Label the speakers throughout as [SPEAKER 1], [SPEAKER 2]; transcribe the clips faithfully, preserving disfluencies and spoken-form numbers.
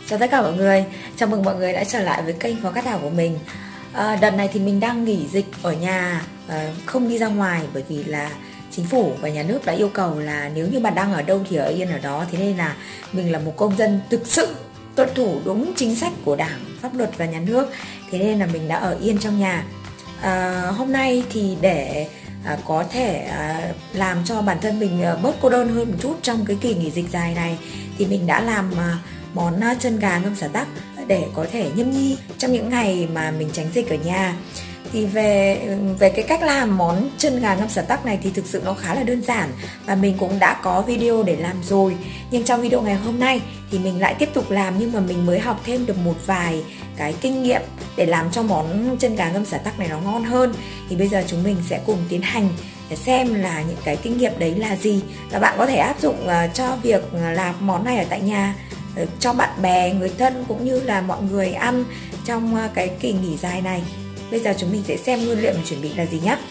[SPEAKER 1] Chào tất cả mọi người, chào mừng mọi người đã trở lại với kênh Phó Cát Thảo của mình. à, Đợt này thì mình đang nghỉ dịch ở nhà, à, không đi ra ngoài bởi vì là chính phủ và nhà nước đã yêu cầu là nếu như bạn đang ở đâu thì ở yên ở đó. Thế nên là mình là một công dân thực sự tuân thủ đúng chính sách của Đảng, pháp luật và nhà nước. Thế nên là mình đã ở yên trong nhà. à, Hôm nay thì để à, có thể à, làm cho bản thân mình à, bớt cô đơn hơn một chút trong cái kỳ nghỉ dịch dài này, thì mình đã làm à, món chân gà ngâm xả tắc để có thể nhâm nhi trong những ngày mà mình tránh dịch ở nhà. Thì về về cái cách làm món chân gà ngâm xả tắc này thì thực sự nó khá là đơn giản và mình cũng đã có video để làm rồi. Nhưng trong video ngày hôm nay thì mình lại tiếp tục làm, nhưng mà mình mới học thêm được một vài cái kinh nghiệm để làm cho món chân gà ngâm xả tắc này nó ngon hơn. Thì bây giờ chúng mình sẽ cùng tiến hành để xem là những cái kinh nghiệm đấy là gì, và bạn có thể áp dụng cho việc làm món này ở tại nhà, cho bạn bè, người thân cũng như là mọi người ăn trong cái kỳ nghỉ dài này. Bây giờ chúng mình sẽ xem nguyên liệu mình chuẩn bị là gì nhé.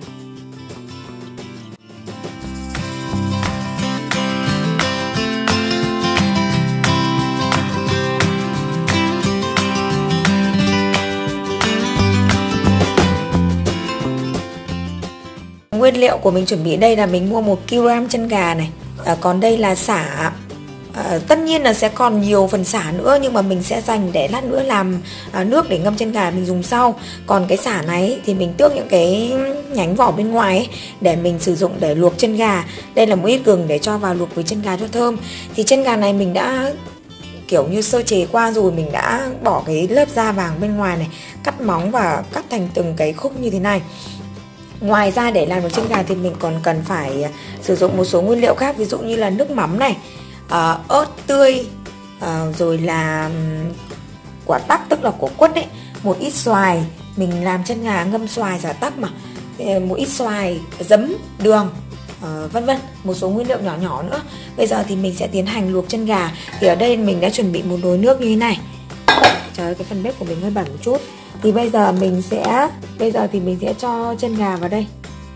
[SPEAKER 1] Nguyên liệu của mình chuẩn bị đây là mình mua một ki lô gam chân gà này, à, còn đây là sả. À, tất nhiên là sẽ còn nhiều phần sả nữa, nhưng mà mình sẽ dành để lát nữa làm à, nước để ngâm chân gà mình dùng sau. Còn cái sả này thì mình tước những cái nhánh vỏ bên ngoài ấy, để mình sử dụng để luộc chân gà. Đây là một ít gừng để cho vào luộc với chân gà cho thơm. Thì chân gà này mình đã kiểu như sơ chế qua rồi, mình đã bỏ cái lớp da vàng bên ngoài này, cắt móng và cắt thành từng cái khúc như thế này. Ngoài ra để làm được chân gà thì mình còn cần phải sử dụng một số nguyên liệu khác, ví dụ như là nước mắm này, À, ớt tươi, à, rồi là quả tắc tức là quả quất đấy, một ít xoài, mình làm chân gà ngâm xoài xả tắc mà, một ít xoài, giấm, đường, à, vân vân, một số nguyên liệu nhỏ nhỏ nữa. Bây giờ thì mình sẽ tiến hành luộc chân gà. Thì ở đây mình đã chuẩn bị một nồi nước như thế này. Trời ơi, cái phần bếp của mình hơi bẩn một chút. Thì bây giờ mình sẽ bây giờ thì mình sẽ cho chân gà vào đây.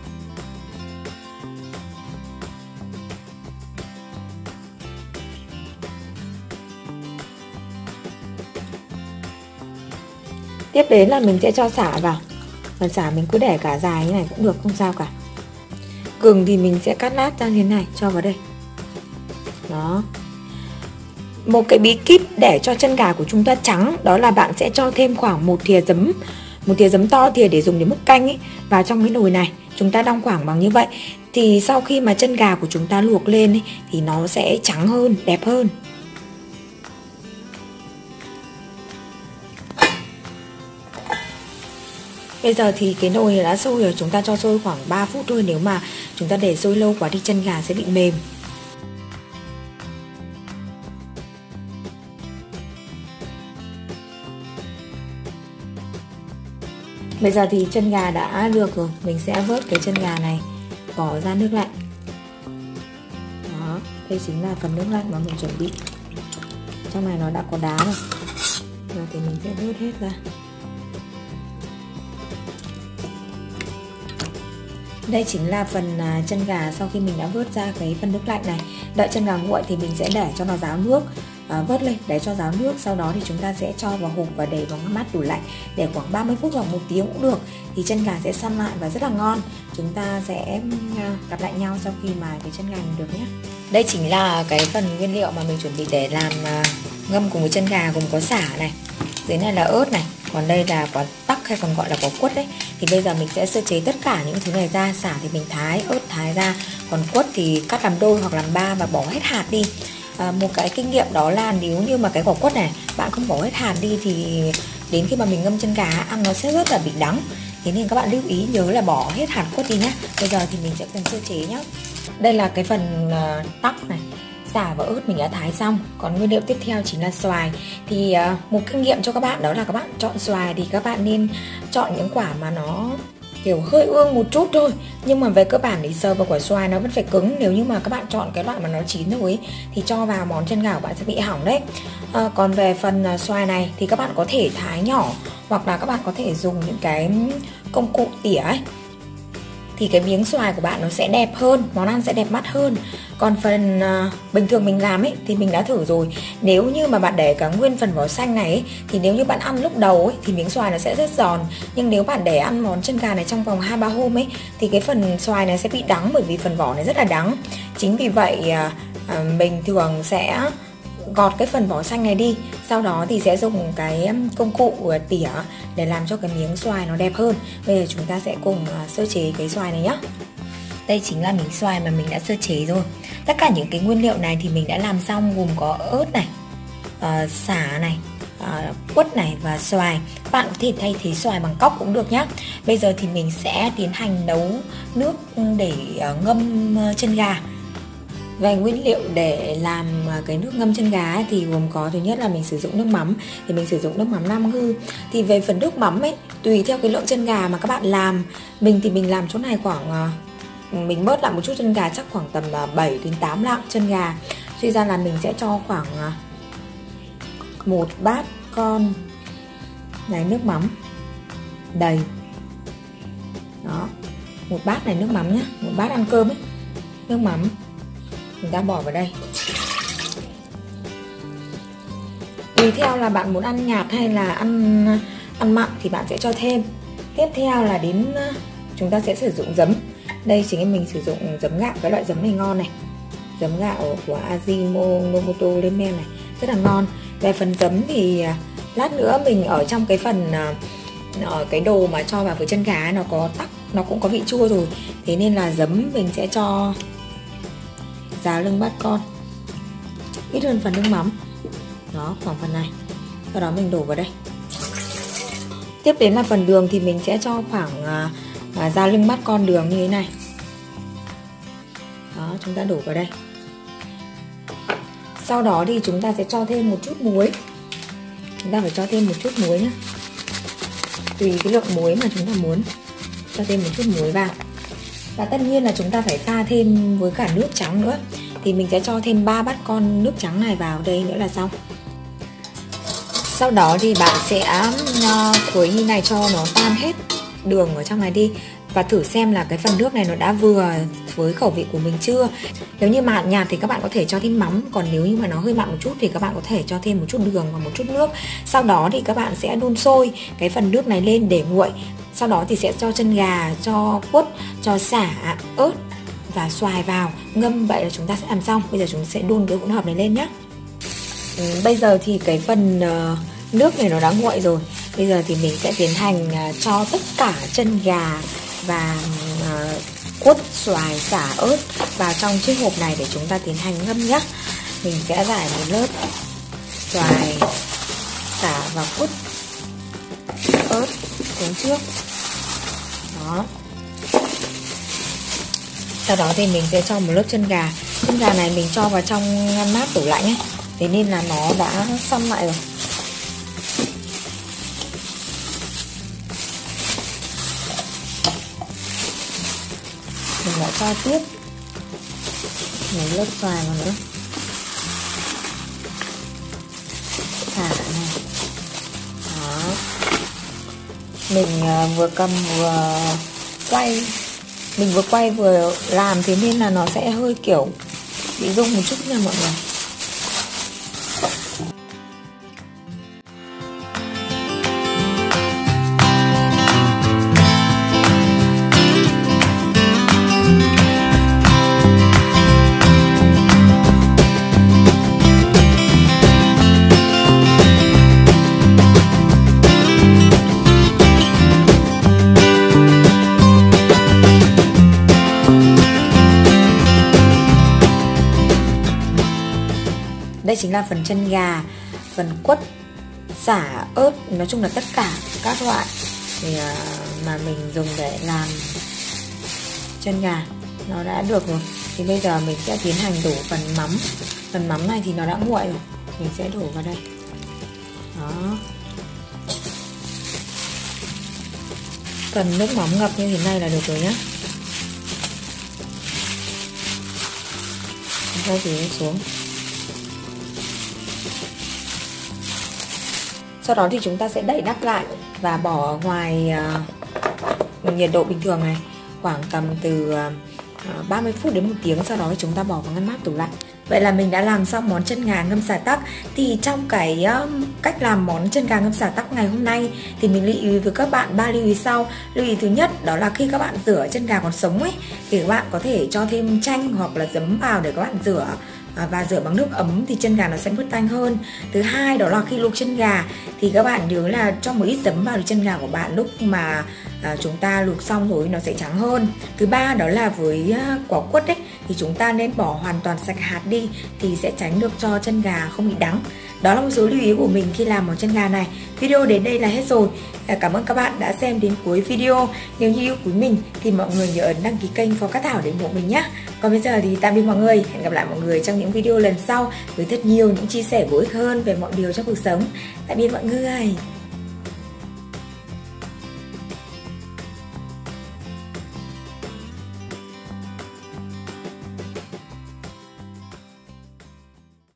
[SPEAKER 1] Tiếp đến là mình sẽ cho sả vào. Phần sả mình cứ để cả dài như này cũng được, không sao cả. Gừng thì mình sẽ cắt lát ra như thế này, cho vào đây. Đó. Một cái bí kíp để cho chân gà của chúng ta trắng, đó là bạn sẽ cho thêm khoảng một thìa giấm, một thìa giấm to, thìa để dùng để múc canh ấy, vào trong cái nồi này. Chúng ta đong khoảng bằng như vậy. Thì sau khi mà chân gà của chúng ta luộc lên ấy, thì nó sẽ trắng hơn, đẹp hơn. Bây giờ thì cái nồi đã sôi rồi, chúng ta cho sôi khoảng ba phút thôi. Nếu mà chúng ta để sôi lâu quá thì chân gà sẽ bị mềm. Bây giờ thì chân gà đã được rồi, mình sẽ vớt cái chân gà này, bỏ ra nước lạnh. Đó, đây chính là phần nước lạnh mà mình chuẩn bị. Trong này nó đã có đá rồi. Giờ thì mình sẽ vớt hết ra. Đây chính là phần chân gà sau khi mình đã vớt ra cái phần nước lạnh này. Đợi chân gà nguội thì mình sẽ để cho nó ráo nước, à, vớt lên để cho ráo nước. Sau đó thì chúng ta sẽ cho vào hộp và để vào ngăn mát tủ lạnh để khoảng ba mươi phút hoặc một tiếng cũng được. Thì chân gà sẽ săn lại và rất là ngon. Chúng ta sẽ gặp lại nhau sau khi mà cái chân gà mình được nhé. Đây chính là cái phần nguyên liệu mà mình chuẩn bị để làm ngâm cùng với chân gà, gồm có sả này, dưới này là ớt này, còn đây là quả tắc hay còn gọi là quả quất đấy. Thì bây giờ mình sẽ sơ chế tất cả những thứ này ra. Sả thì mình thái, ớt thái ra, còn quất thì cắt làm đôi hoặc làm ba và bỏ hết hạt đi. à, Một cái kinh nghiệm đó là nếu như mà cái quả quất này bạn không bỏ hết hạt đi thì đến khi mà mình ngâm chân gà ăn nó sẽ rất là bị đắng. Thế nên các bạn lưu ý nhớ là bỏ hết hạt quất đi nhé. Bây giờ thì mình sẽ cùng sơ chế nhé. Đây là cái phần uh, tắc này, sả và ớt mình đã thái xong. Còn nguyên liệu tiếp theo chính là xoài. Thì uh, một kinh nghiệm cho các bạn đó là các bạn chọn xoài thì các bạn nên chọn những quả mà nó kiểu hơi ương một chút thôi. Nhưng mà về cơ bản thì sờ vào quả xoài nó vẫn phải cứng. Nếu như mà các bạn chọn cái loại mà nó chín rồi ấy, thì cho vào món chân gà của bạn sẽ bị hỏng đấy. à, Còn về phần uh, xoài này thì các bạn có thể thái nhỏ, hoặc là các bạn có thể dùng những cái công cụ tỉa ấy thì cái miếng xoài của bạn nó sẽ đẹp hơn, món ăn sẽ đẹp mắt hơn. Còn phần uh, bình thường mình làm ấy thì mình đã thử rồi. Nếu như mà bạn để cả nguyên phần vỏ xanh này ấy, thì nếu như bạn ăn lúc đầu ấy thì miếng xoài nó sẽ rất giòn. Nhưng nếu bạn để ăn món chân gà này trong vòng hai ba hôm ấy thì cái phần xoài này sẽ bị đắng, bởi vì phần vỏ này rất là đắng. Chính vì vậy uh, uh, mình thường sẽ gọt cái phần vỏ xanh này đi, sau đó thì sẽ dùng cái công cụ tỉa để làm cho cái miếng xoài nó đẹp hơn. Bây giờ chúng ta sẽ cùng sơ chế cái xoài này nhé. Đây chính là miếng xoài mà mình đã sơ chế rồi. Tất cả những cái nguyên liệu này thì mình đã làm xong, gồm có ớt này, uh, sả này, uh, quất này và xoài. Bạn có thể thay thế xoài bằng cóc cũng được nhé. Bây giờ thì mình sẽ tiến hành nấu nước để uh, ngâm chân gà. Về nguyên liệu để làm cái nước ngâm chân gà ấy, thì gồm có, thứ nhất là mình sử dụng nước mắm, thì mình sử dụng nước mắm Nam Ngư. Thì về phần nước mắm ấy, tùy theo cái lượng chân gà mà các bạn làm. Mình thì mình làm chỗ này khoảng, mình bớt lại một chút chân gà, chắc khoảng tầm bảy đến tám lạng chân gà. Suy ra là mình sẽ cho khoảng một bát con này nước mắm đầy. Đó, một bát này nước mắm nhá, một bát ăn cơm ấy, nước mắm chúng ta bỏ vào đây. Tùy theo là bạn muốn ăn nhạt hay là ăn ăn mặn thì bạn sẽ cho thêm. Tiếp theo là đến chúng ta sẽ sử dụng giấm. Đây chính là mình sử dụng giấm gạo, cái loại giấm này ngon này. Giấm gạo của Ajinomoto lên men này, rất là ngon. Về phần giấm thì lát nữa mình ở trong cái phần ở cái đồ mà cho vào với chân gà nó có tắc, nó cũng có vị chua rồi. Thế nên là giấm mình sẽ cho giá lưng bát con, ít hơn phần nước mắm. Đó, khoảng phần này. Sau đó mình đổ vào đây. Tiếp đến là phần đường thì mình sẽ cho khoảng à, à, giá lưng bát con đường như thế này. Đó, chúng ta đổ vào đây. Sau đó thì chúng ta sẽ cho thêm một chút muối. Chúng ta phải cho thêm một chút muối nhé. Tùy cái lượng muối mà chúng ta muốn. Cho thêm một chút muối vào. Và tất nhiên là chúng ta phải pha thêm với cả nước trắng nữa. Thì mình sẽ cho thêm ba bát con nước trắng này vào đây nữa là xong. Sau đó thì bạn sẽ khuấy như này cho nó tan hết đường ở trong này đi. Và thử xem là cái phần nước này nó đã vừa với khẩu vị của mình chưa. Nếu như mặn nhạt thì các bạn có thể cho thêm mắm. Còn nếu như mà nó hơi mặn một chút thì các bạn có thể cho thêm một chút đường và một chút nước. Sau đó thì các bạn sẽ đun sôi cái phần nước này lên để nguội. Sau đó thì sẽ cho chân gà, cho quất, cho sả, ớt và xoài vào ngâm. Vậy là chúng ta sẽ làm xong. Bây giờ chúng ta sẽ đun cái hỗn hợp này lên nhé. ừ, Bây giờ thì cái phần uh, nước này nó đã nguội rồi. Bây giờ thì mình sẽ tiến hành uh, cho tất cả chân gà và uh, quất, xoài, xả, ớt vào trong chiếc hộp này để chúng ta tiến hành ngâm nhé. Mình sẽ rải một lớp xoài, xả và quất, ớt xuống trước. Đó. Sau đó thì mình sẽ cho một lớp chân gà. Chân gà này mình cho vào trong ngăn mát tủ lạnh ấy, thế nên là nó đã xong lại rồi. Mình lại cho tiếp một lớp xoài vào nữa, xả này. Đó. Mình vừa cầm vừa quay, mình vừa quay vừa làm, thế nên là nó sẽ hơi kiểu bị rung một chút nha mọi người. Đây chính là phần chân gà, phần quất, xả, ớt, nói chung là tất cả các loại thì, mà mình dùng để làm chân gà nó đã được rồi. Thì bây giờ mình sẽ tiến hành đổ phần mắm. Phần mắm này thì nó đã nguội rồi, mình sẽ đổ vào đây. Đó. Phần nước mắm ngập như thế này là được rồi nhé. Chúng ta để xuống. Sau đó thì chúng ta sẽ đậy nắp lại và bỏ ở ngoài uh, nhiệt độ bình thường này. khoảng tầm từ ba mươi phút đến một tiếng, sau đó chúng ta bỏ vào ngăn mát tủ lạnh. Vậy là mình đã làm xong món chân gà ngâm xả tắc. Thì trong cái um, cách làm món chân gà ngâm xả tắc ngày hôm nay thì mình lưu ý với các bạn ba lưu ý sau. Lưu ý thứ nhất đó là khi các bạn rửa chân gà còn sống ấy thì các bạn có thể cho thêm chanh hoặc là giấm vào để các bạn rửa, và rửa bằng nước ấm thì chân gà nó sẽ bớt tanh hơn. Thứ hai đó là khi luộc chân gà thì các bạn nhớ là cho một ít giấm vào chân gà của bạn lúc mà à, chúng ta luộc xong rồi nó sẽ trắng hơn. Thứ ba đó là với quả quất ấy thì chúng ta nên bỏ hoàn toàn sạch hạt đi thì sẽ tránh được cho chân gà không bị đắng. Đó là một số lưu ý của mình khi làm món chân gà này. Video đến đây là hết rồi. Cảm ơn các bạn đã xem đến cuối video. Nếu như yêu quý mình thì mọi người nhớ ấn đăng ký kênh Phó Cát Thảo để ủng hộ mình nhé. Còn bây giờ thì tạm biệt mọi người. Hẹn gặp lại mọi người trong những video lần sau với thật nhiều những chia sẻ bổ ích hơn về mọi điều trong cuộc sống. Tạm biệt mọi người.